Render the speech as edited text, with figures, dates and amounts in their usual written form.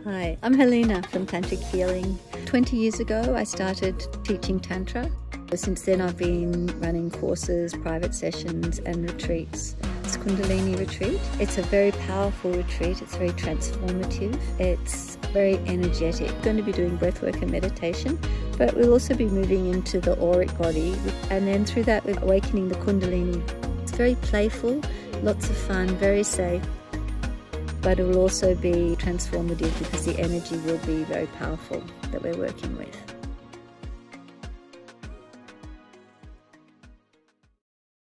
Hi, I'm Helena from Tantric Healing. 20 years ago I started teaching Tantra. Since then I've been running courses, private sessions and retreats. It's a Kundalini retreat. It's a very powerful retreat. It's very transformative. It's very energetic. We're going to be doing breathwork and meditation, but we'll also be moving into the auric body, and then through that we're awakening the Kundalini. It's very playful, lots of fun, very safe, but it will also be transformative because the energy will be very powerful that we're working with.